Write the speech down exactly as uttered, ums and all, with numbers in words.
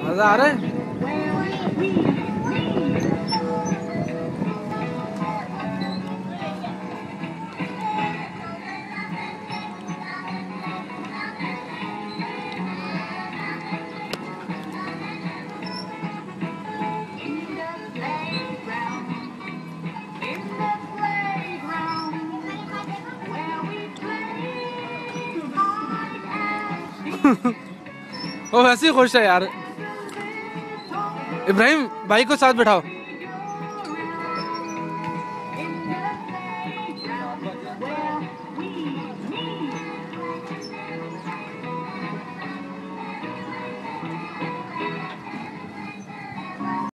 मजा आ रहा है। वो वैसे ही खुश है यार। इब्राहिम भाई को साथ बिठाओ।